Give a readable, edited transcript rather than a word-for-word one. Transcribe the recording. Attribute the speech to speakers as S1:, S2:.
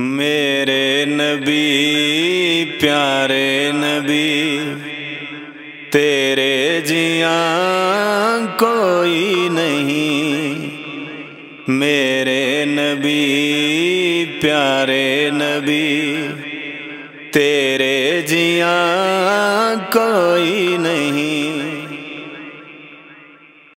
S1: मेरे नबी प्यारे नबी, तेरे जिया कोई नहीं। मेरे नबी प्यारे नबी, तेरे जिया कोई नहीं।